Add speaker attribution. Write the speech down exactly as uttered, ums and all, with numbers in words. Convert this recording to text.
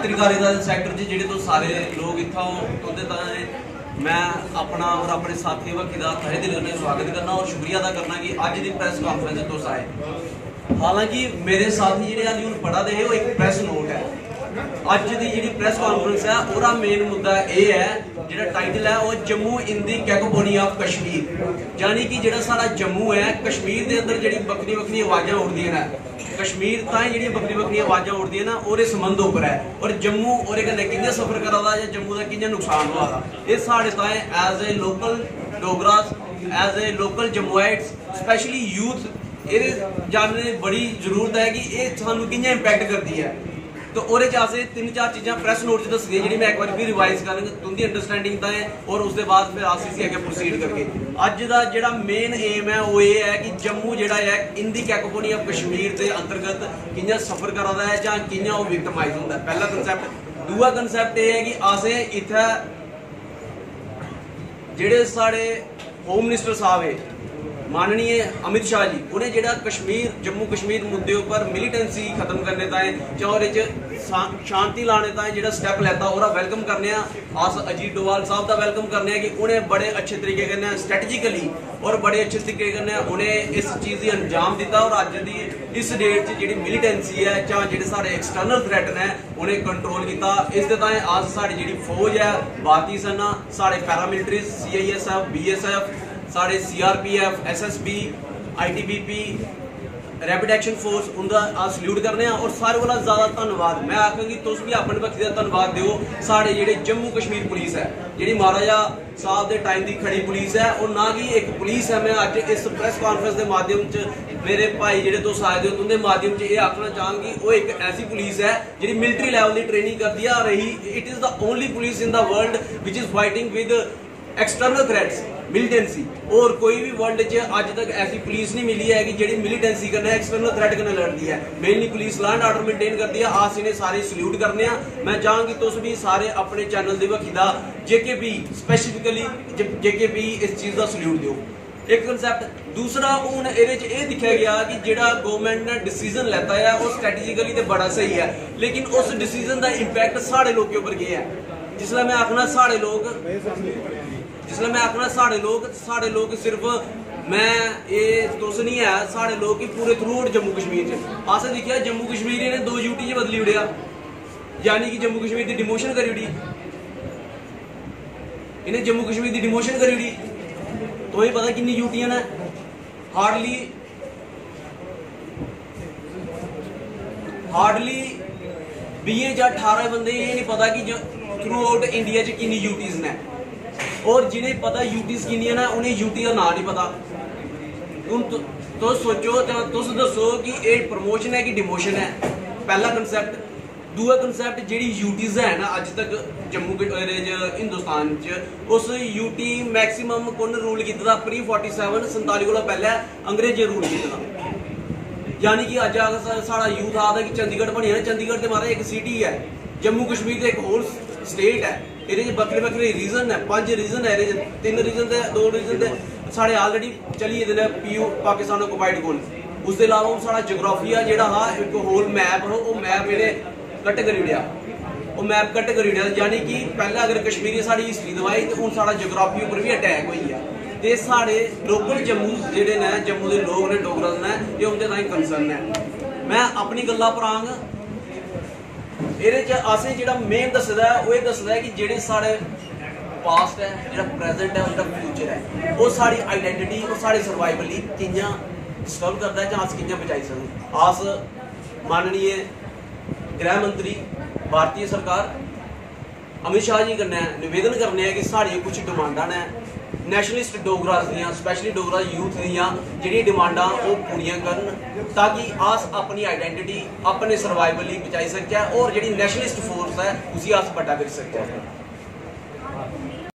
Speaker 1: पत्रकारिता सैक्टर च जेह्ड़े तुस सारे लोग इत्थै हो तुंदे ताईं मैं अपना और अपने साथी वकी का तहे दिल कन्नै स्वागत करना और शुक्रिया अदा करना कि अज की प्रैस कॉन्फ्रेंस तुस आए। हालांकि मेरे साथी जेह्ड़े हाली हूँ पढ़ा दे हे वो एक प्रैस नोट है। अज की जी प्रैस कॉन्फ्रेंस है ओहदा मेन मुद्दा यह है, जो टाइटल है वो Jammu in the cacophony of Kashmir, यानी कि जो सारा जम्मू है कश्मीर के अंदर जी बक्खरी बक्खरी आवाज़ा उठदियां ने, कश्मीर ताईं जी बक्खरी बक्खरी आवाज़ा उठदियां ने और संबंध उपर है और जम्मू और कन्नै कि'यां सफर करा दा या जम्मू का कि'यां नुकसान होआ दा, ये साढ़े ताईं as a local Dogras as a local Jammuites specially youth ये जानने की बड़ी जरूरत है कि ये सानू कि'यां इंपैक्ट करती है। तो ओहदे च असें तीन चार चीज़ां प्रैस नोट च दस्सियां जी मैं एक बार फिर रिवाइज करांगा तुंदी अंडरस्टैंडिंग ताईं और उसके बाद फिर अस इसी अग्गे प्रोसीड करगे। अज का जो मेन एम है वो ये है कि जम्मू जो है in the cacophony of Kashmir के अंतर्गत कि'यां सफर करा दा है जां कि'यां वो विक्टिमाइज होंदा है, पहला कंसैप्ट। दूआ कंसैप्ट ये है कि असें इत्थै जेह्ड़े साढ़े होम मिनिस्टर साहब है माननीय अमित शाह जी, उन्हें जेड़ा कश्मीर जम्मू कश्मीर मुद्दे पर मिलीटेंसी खत्म करने ताईं जां ओहदे च शांति लाने ताईं जेड़ा स्टैप लैता ओहदा वेलकम करने अस अजीत डोवाल साहब का वेलकम करने कि उन्हें बड़े अच्छे तरीके कन्नै स्ट्रैटेजिकली और बड़े अच्छे तरीके कन्नै उन्हें इस चीज़ की अंजाम दिता और अज दी इस डेट च जेड़ी मिलीटेंसी है जां जेड़े साढ़े एक्सटर्नल थ्रैट ने उन्हें कंट्रोल किया। इस दे ताईं अज साढ़ी जेड़ी फौज है भारतीय सेना, साढ़े paramilitary C I S F B S F, साढ़े C R P F S S B I T B P rapid action force उनका अस सल्यूट करने और सारे कोला ज्यादा धन्नवाद मैं आखां कि तुस भी अपने बक्खी का धन्नवाद दिओ साढ़े जेह्ड़े जम्मू कश्मीर पुलिस है जी महाराजा साहब के टाइम की खड़ी पुलिस है और ना कि एक पुलिस है। मैं अज इस प्रैस कॉन्फ्रेंस के माध्यम च मेरे भाई जेह्ड़े तुस आए दे तुंदे माध्यम च ये आखना चाहां कि वो एक ऐसी पुलिस है जी मिलिट्री लैवल की ट्रेनिंग करती आ रही। It is the only police in the world which is fighting with external threats militancy, और कोई भी वर्ल्ड च अज तक ऐसी पुलिस नहीं मिली है कि जी मिलिटेंसी कन्नै एक्सटर्नल थ्रेट कन्नै लड़ती है। Mainly police law and order maintain करती है। अस इन्हें सारे सल्यूट करने। मैं चाहां कि तुस भी सारे अपने चैनल की बक्खी दा जेके पी स्पैसिफिकली जेके पी इस चीज़ का सल्यूट दिओ। एक कंसैप्ट। दूसरा हूँ ये दिखा गया कि जोड़ा गौरमेंट ने डिसीजन लैता है वो स्ट्रैटेजिकली तो बड़ा सही है, लेकिन उस डिसीजन का इंपैक्ट साढ़े लोगों पर क्या है। जिसलै मैं आखना साढ़े लोग जिसलै मैं आखना साढ़े लोग साढ़े लोग सिर्फ मैं ये तुस नहीं है साढ़े लोग कि पूरे थ्रू आउट जम्मू कश्मीर च असें दिक्खेआ जम्मू कश्मीर इन्हें दो यूटी च बदली उड़ेआ, यानी कि जम्मू कश्मीर की डिमोशन करी उड़ी, इन्हें जम्मू कश्मीर की डिमोशन करी उड़ी। तो ये पता कितनी यूटियां ने, हार्डली हार्डली बीए या अठारह बंदे ये नहीं पता कि थ्रू आउट इंडिया च कितनी यूटीज ने, और जिन्हें पता यूटीज किनियां ने उन्हें यूटी का नाम नहीं पता। हूँ तो सोचो तुस दसो कि ये प्रमोशन है कि डिमोशन है, पहला कंसैप्ट। दूआ कंसैप्ट जी यूटीज है ना अज तक जम्मू हिंदुस्तान च उस यूटी मैक्सीमम कुन रूल किया प्री फोर्टी सैवन संताली को पहले अंग्रेजें रूल किया, यानी कि अज साढ़ा यूथ आखदा कि चंडीगढ़ बनी है। चंडीगढ़ तो महाराज एक सिटी है, जम्मू कश्मीर तो एक होल स्टेट है। ये बक्खरे बक्खरे रीजन है, पांच रीजन है, तीन रीजन से दो रीजन से साढ़े ऑलरेडी चली गेदे पीयू पाकिस्तान ऑक्यूपाइड कोल। उसके अलावा साढ़ा जोग्राफिया जोड़ा हा एक होल मैप हो वो मैप इन्हें कट करी उड़िया, वो मैप कट करी उड़िया, यानी कि पहले अगर कश्मीरी साड़ी हिस्ट्री दवाई तो हूँ साढ़ा जोग्राफी उपर भी अटैक हुई है। तो साढ़े लोकल जम्मू जोड़े ने जम्मू के लोग ने डोगरस ने ये उनके ताईं कंसर्न है। मैं अपनी गल्ला पर आंग ये असें जो मेन दसदा है वो दसदा है कि जेडे साढ़े पास्ट है जो प्रेजेंट है जो फ्यूचर है वो साड़ी आइडेंटिटी और साढ़े सर्वाइवल कि'यां डिस्टर्ब करता है, अस कि'यां बचाई सकते। अस माननीय गृह मंत्री भारतीय सरकार अमित शाह जी कन्नै निवेदन करने कि साढ़ी कुछ डिमांडां ने नैशनलिस्ट डोगरास दियां स्पैशली डोगरा यूथ दियां जिहड़ी डिमांडां वो पूरियां करन ताकि अस अपनी आइडेंटिटी अपने सर्वाइवल बचाई सकचै और जिहड़ी नैशनलिस्ट फोर्स है उसी अस बड्डा करी सकचै।